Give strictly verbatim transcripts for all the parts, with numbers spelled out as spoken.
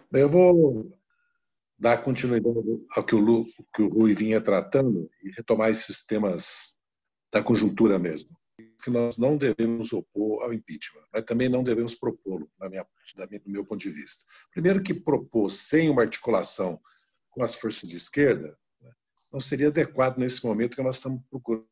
Eu vou dar continuidade ao que o, Lu, que o Rui vinha tratando e retomar esses temas da conjuntura mesmo. Que nós não devemos opor ao impeachment, mas também não devemos propô-lo, na minha, da minha, do meu ponto de vista. Primeiro que propor sem uma articulação com as forças de esquerda, né, não seria adequado nesse momento que nós estamos procurando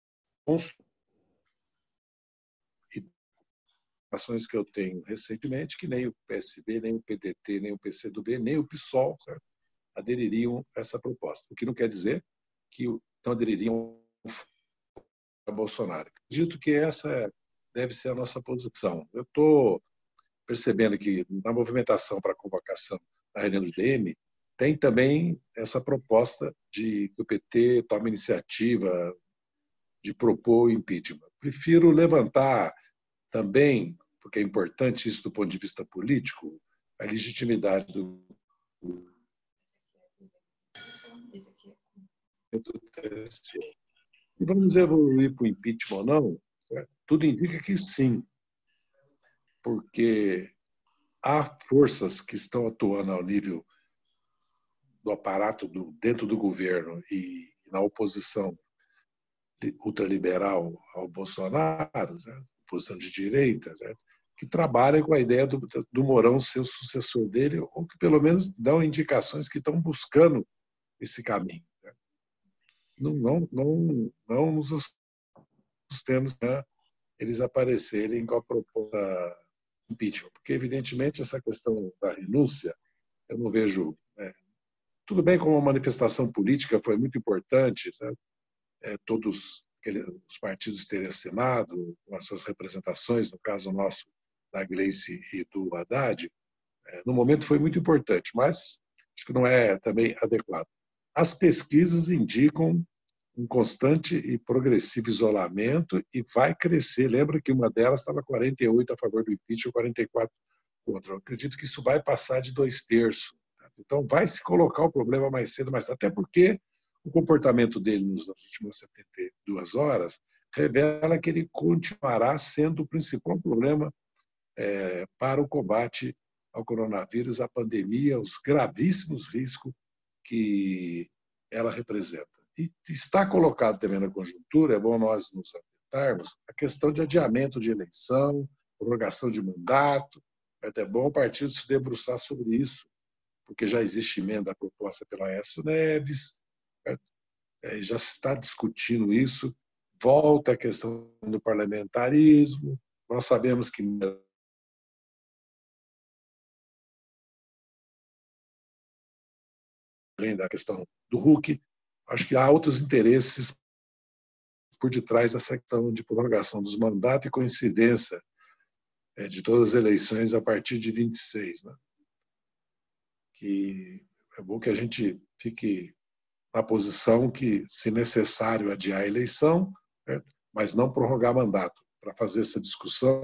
ações que eu tenho recentemente, que nem o P S B, nem o P D T, nem o P C do B, nem o PSOL, certo? Adeririam a essa proposta. O que não quer dizer que não adeririam a Bolsonaro. Acredito que essa deve ser a nossa posição. Eu estou percebendo que na movimentação para a convocação da reunião do D M, tem também essa proposta de que o P T tome iniciativa de propor o impeachment. Prefiro levantar também, porque é importante isso do ponto de vista político, a legitimidade do T S E. E vamos evoluir para o impeachment ou não? Tudo indica que sim, porque há forças que estão atuando ao nível do aparato do, dentro do governo e na oposição ultraliberal ao Bolsonaro, certo? Oposição de direita, certo? Que trabalham com a ideia do, do Mourão ser o sucessor dele, ou que pelo menos dão indicações que estão buscando esse caminho. Certo? Não, não, não, não nos assustemos, né, eles aparecerem com a proposta impeachment, porque evidentemente essa questão da renúncia, eu não vejo, né, tudo bem como uma manifestação política foi muito importante, sabe? É, todos os partidos terem assinado com as suas representações, no caso nosso, da Gleice e do Haddad, é, no momento foi muito importante, mas acho que não é também adequado. As pesquisas indicam um constante e progressivo isolamento e vai crescer. Lembra que uma delas estava quarenta e oito a favor do impeachment, quarenta e quatro contra. Eu acredito que isso vai passar de dois terços. Então, vai se colocar o problema mais cedo, mais tarde, até porque o comportamento dele nas últimas setenta e duas horas revela que ele continuará sendo o principal problema é, para o combate ao coronavírus, à pandemia, os gravíssimos riscos que ela representa. E está colocado também na conjuntura, é bom nós nos atentarmos, a questão de adiamento de eleição, prorrogação de mandato. É até bom o partido se debruçar sobre isso, porque já existe emenda proposta pelo Aécio Neves, já se está discutindo isso, volta a questão do parlamentarismo, nós sabemos que além da questão do Huck, acho que há outros interesses por detrás dessa questão de prorrogação dos mandatos e coincidência de todas as eleições a partir de vinte e seis. Né? Que é bom que a gente fique na posição que, se necessário, adiar a eleição, certo? Mas não prorrogar mandato, para fazer essa discussão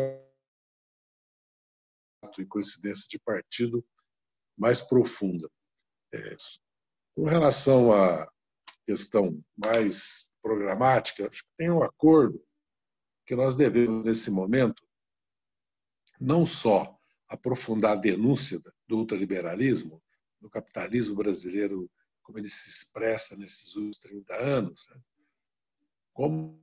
e coincidência de partido mais profunda. É, com relação à questão mais programática, acho que tem um acordo que nós devemos, nesse momento, não só aprofundar a denúncia do ultraliberalismo, do capitalismo brasileiro, como ele se expressa nesses últimos trinta anos, né? Como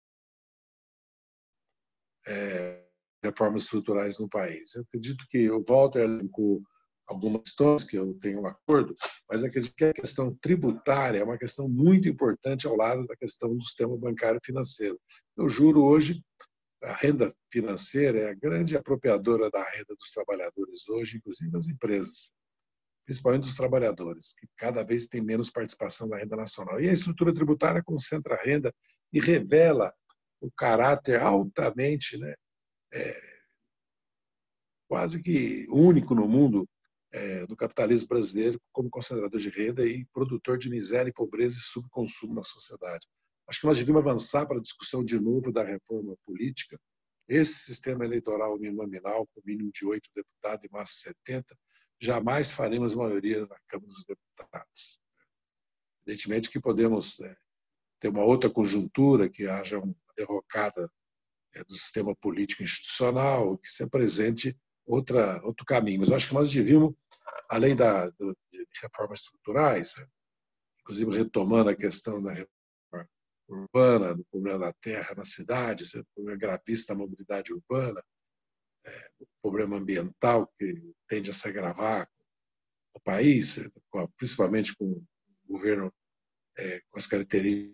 é, reformas estruturais no país. Eu acredito que o Walter elencou algumas questões que eu tenho um acordo, mas acredito que a questão tributária é uma questão muito importante ao lado da questão do sistema bancário financeiro. Eu juro hoje, a renda financeira é a grande apropriadora da renda dos trabalhadores hoje, inclusive das empresas, principalmente dos trabalhadores, que cada vez tem menos participação na renda nacional. E a estrutura tributária concentra a renda e revela o caráter altamente, né, é, quase que único no mundo, é, do capitalismo brasileiro como concentrador de renda e produtor de miséria e pobreza e subconsumo na sociedade. Acho que nós devíamos avançar para a discussão de novo da reforma política. Esse sistema eleitoral uninominal, com mínimo de oito deputados e mais setenta, jamais faremos maioria na Câmara dos Deputados. Evidentemente que podemos é, ter uma outra conjuntura, que haja uma derrocada é, do sistema político institucional, que se apresente outra, outro caminho. Mas eu acho que nós devíamos além da, do, de reformas estruturais, inclusive retomando a questão da reforma urbana, do problema da terra na cidade, o problema gravíssimo da mobilidade urbana, é, o problema ambiental que tende a se agravar no país, principalmente com o governo é, com as características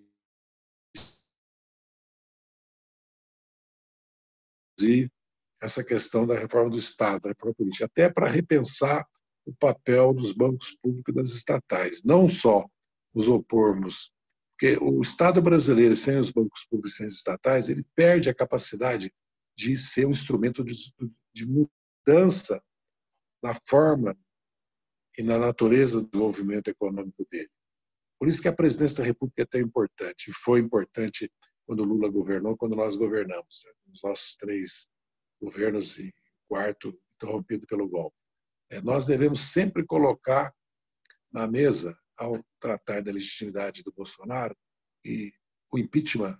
e essa questão da reforma do Estado, da reforma política, até para repensar o papel dos bancos públicos e das estatais, não só nos opormos, porque o Estado brasileiro, sem os bancos públicos e sem os estatais, ele perde a capacidade de ser um instrumento de, de mudança na forma e na natureza do desenvolvimento econômico dele. Por isso que a presidência da República é tão importante, e foi importante quando o Lula governou, quando nós governamos, né? Os nossos três governos e quarto interrompido pelo golpe. É, nós devemos sempre colocar na mesa, ao tratar da legitimidade do Bolsonaro, e o impeachment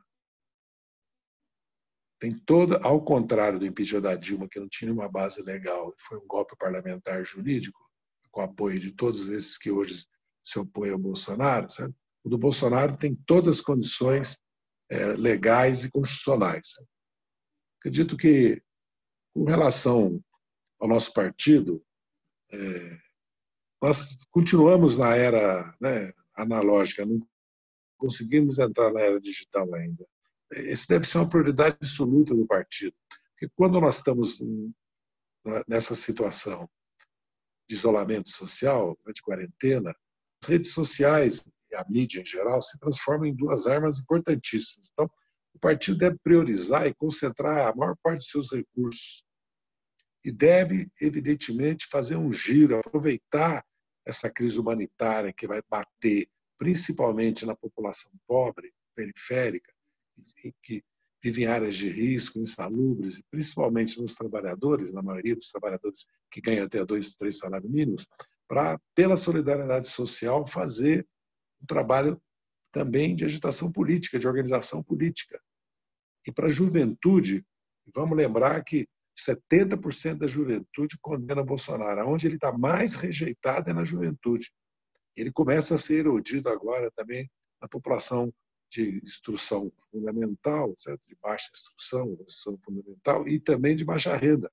tem toda, ao contrário do impeachment da Dilma, que não tinha uma base legal, foi um golpe parlamentar jurídico, com apoio de todos esses que hoje se opõem ao Bolsonaro, sabe? O do Bolsonaro tem todas as condições é, legais e constitucionais. Sabe? Acredito que, com relação ao nosso partido, é, nós continuamos na era, né, analógica, não conseguimos entrar na era digital ainda. Isso deve ser uma prioridade absoluta do partido, porque quando nós estamos nessa situação de isolamento social, de quarentena, as redes sociais e a mídia em geral se transformam em duas armas importantíssimas. Então, o partido deve priorizar e concentrar a maior parte de seus recursos e deve, evidentemente, fazer um giro, aproveitar essa crise humanitária que vai bater principalmente na população pobre, periférica, que vive em áreas de risco, insalubres, e principalmente nos trabalhadores, na maioria dos trabalhadores que ganham até dois, três salários mínimos, para, pela solidariedade social, fazer um trabalho também de agitação política, de organização política. E para a juventude, vamos lembrar que setenta por cento da juventude condena Bolsonaro. Onde ele está mais rejeitado é na juventude. Ele começa a ser erodido agora também na população de instrução fundamental, certo? De baixa instrução, instrução fundamental, e também de baixa renda.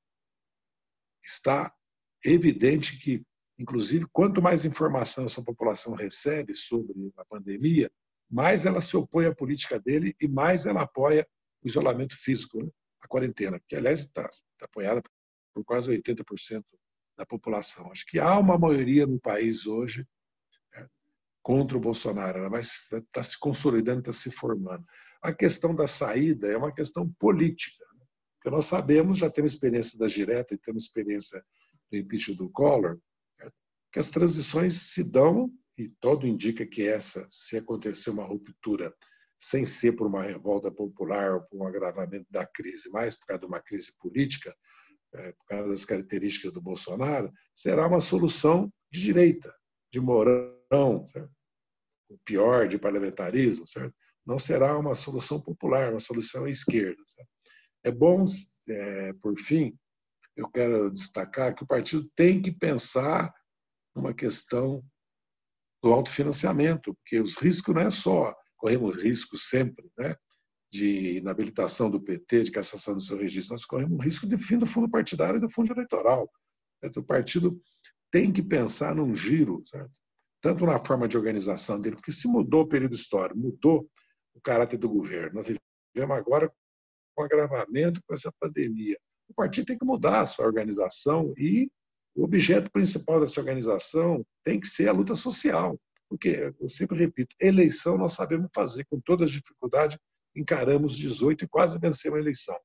Está evidente que, inclusive, quanto mais informação essa população recebe sobre a pandemia, mais ela se opõe à política dele e mais ela apoia o isolamento físico, né? A quarentena, que, aliás, está, está apoiada por quase oitenta por cento da população. Acho que há uma maioria no país hoje, né, contra o Bolsonaro. Ela vai está se consolidando, está se formando. A questão da saída é uma questão política, né? Porque nós sabemos, já temos experiência da direta e temos experiência do impeachment do Collor, né, que as transições se dão, e todo indica que essa, se acontecer uma ruptura sem ser por uma revolta popular ou por um agravamento da crise, mas por causa de uma crise política, por causa das características do Bolsonaro, será uma solução de direita, de Mourão, certo? O pior de parlamentarismo, certo? Não será uma solução popular, uma solução à esquerda. Certo? É bom, é, por fim, eu quero destacar que o partido tem que pensar numa questão do autofinanciamento, porque os riscos não é só, corremos riscos sempre, né, de inabilitação do P T, de cassação do seu registro, nós corremos um risco de fim do fundo partidário e do fundo eleitoral. Certo? O partido tem que pensar num giro, certo? Tanto na forma de organização dele, porque se mudou o período histórico, mudou o caráter do governo. Nós vivemos agora com agravamento com essa pandemia. O partido tem que mudar a sua organização e o objeto principal dessa organização tem que ser a luta social. Porque, eu sempre repito, eleição nós sabemos fazer com todas as dificuldades, encaramos dezoito e quase vencemos a eleição.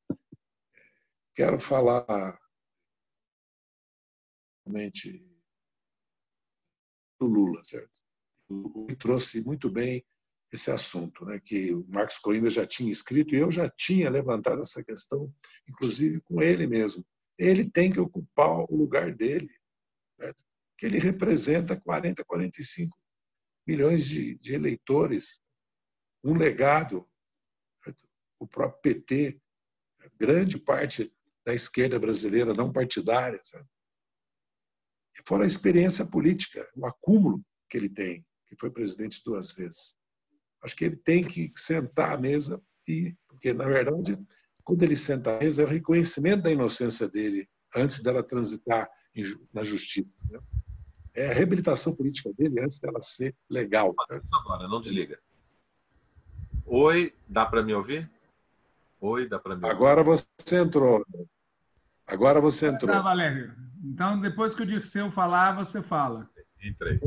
Quero falar realmente do Lula, certo? O que trouxe muito bem esse assunto, né, que o Marcos Coimbra já tinha escrito e eu já tinha levantado essa questão, inclusive com ele mesmo. Ele tem que ocupar o lugar dele, certo? Que ele representa quarenta, quarenta e cinco milhões de, de eleitores, um legado, certo? O próprio P T, grande parte da esquerda brasileira não partidária, certo? fora a experiência política, o acúmulo que ele tem, que foi presidente duas vezes. Acho que ele tem que sentar à mesa, e, porque, na verdade, quando ele senta à mesa, é o reconhecimento da inocência dele antes dela transitar na justiça. Né? É a reabilitação política dele antes dela ser legal. Né? Agora, não desliga. Oi, dá para me ouvir? Oi, dá para me ouvir? Agora você entrou. Agora você entrou. Tá, Valério. Então, depois que o Dirceu falar, você fala. Entrei.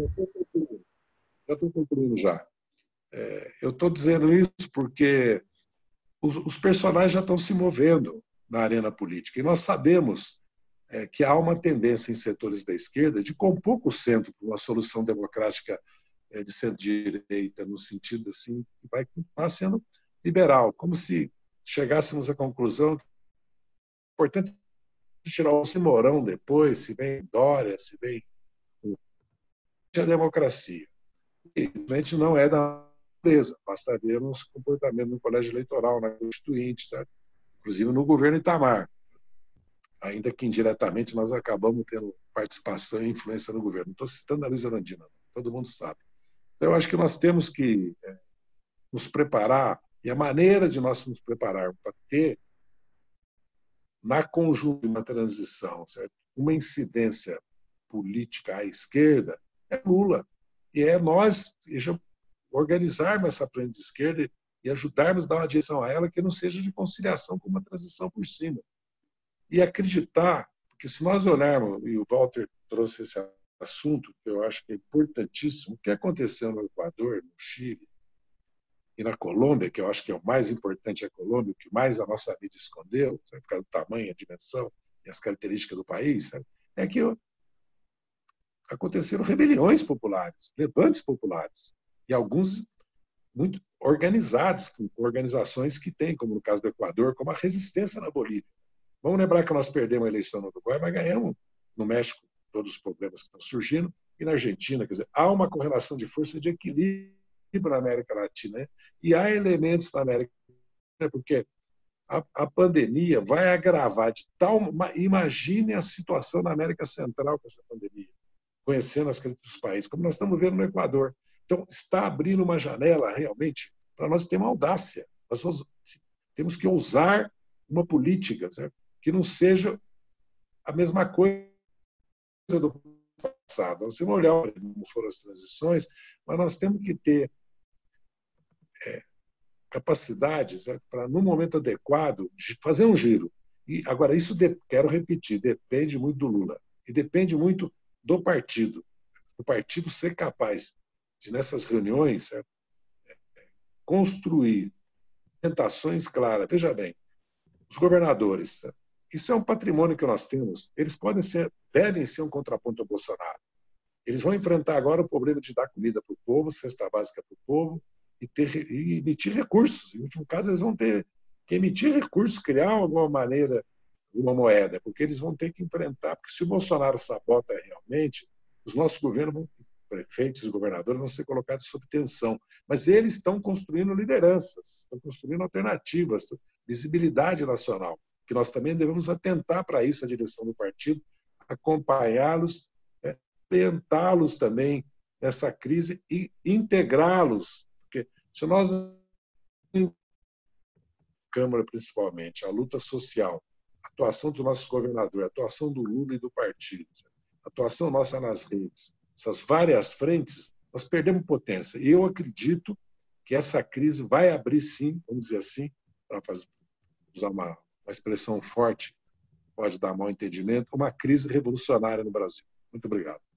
Eu estou concluindo já. É, eu estou dizendo isso porque os, os personagens já estão se movendo na arena política. E nós sabemos é, que há uma tendência em setores da esquerda de compor com o centro para uma solução democrática é, de centro-direita, no sentido assim, que vai continuar sendo liberal, como se chegássemos à conclusão que é importante tirar o Mourão depois, se vem Dória, se vem a democracia. E, realmente, não é da natureza. Basta ver o nosso comportamento no colégio eleitoral, na Constituinte, certo? Inclusive no governo Itamar. Ainda que indiretamente nós acabamos tendo participação e influência no governo. Não estou citando a Luísa Erundina, todo mundo sabe. Então, eu acho que nós temos que é, nos preparar, e a maneira de nós nos preparar para ter, na conjuntura de uma transição, certo? Uma incidência política à esquerda, é Lula. E é nós organizarmos essa frente de esquerda e ajudarmos a dar uma direção a ela que não seja de conciliação com uma transição por cima. E acreditar, porque se nós olharmos, e o Walter trouxe esse assunto, que eu acho que é importantíssimo, o que aconteceu no Equador, no Chile e na Colômbia, que eu acho que é o mais importante, a Colômbia, o que mais a nossa mídia escondeu, sabe, por causa do tamanho, a dimensão e as características do país, sabe, é que aconteceram rebeliões populares, levantes populares, e alguns muito organizados, com organizações que têm, como no caso do Equador, como a resistência na Bolívia. Vamos lembrar que nós perdemos a eleição no Uruguai, mas ganhamos no México todos os problemas que estão surgindo, e na Argentina, quer dizer, há uma correlação de força de equilíbrio na América Latina, né? E há elementos na América Latina, porque a, a pandemia vai agravar de tal... Imagine a situação na América Central com essa pandemia, conhecendo as características dos países, como nós estamos vendo no Equador. Então, está abrindo uma janela, realmente, para nós termos audácia. Nós temos que ousar uma política, certo? Que não seja a mesma coisa do passado. Nós temos que olhar como foram as transições, mas nós temos que ter é, capacidade, certo? Para, no momento adequado, fazer um giro. E, agora, isso, de, quero repetir, depende muito do Lula. E depende muito do partido. O partido ser capaz de, nessas reuniões, certo? Construir orientações claras. Veja bem, os governadores, certo? Isso é um patrimônio que nós temos. Eles podem ser, devem ser um contraponto ao Bolsonaro. Eles vão enfrentar agora o problema de dar comida para o povo, cesta básica para o povo, e, ter, e emitir recursos. Em último caso, eles vão ter que emitir recursos, criar de alguma maneira uma moeda, porque eles vão ter que enfrentar. Porque se o Bolsonaro sabota realmente, os nossos governos, vão, prefeitos e governadores, vão ser colocados sob tensão. Mas eles estão construindo lideranças, estão construindo alternativas, visibilidade nacional, que nós também devemos atentar para isso, a direção do partido, acompanhá-los, né, orientá-los também nessa crise e integrá-los. Porque se nós, Câmara principalmente, a luta social, a atuação dos nossos governadores, a atuação do Lula e do partido, a atuação nossa nas redes, essas várias frentes, nós perdemos potência. E eu acredito que essa crise vai abrir, sim, vamos dizer assim, para usar uma, uma expressão forte, pode dar mal entendimento, uma crise revolucionária no Brasil. Muito obrigado.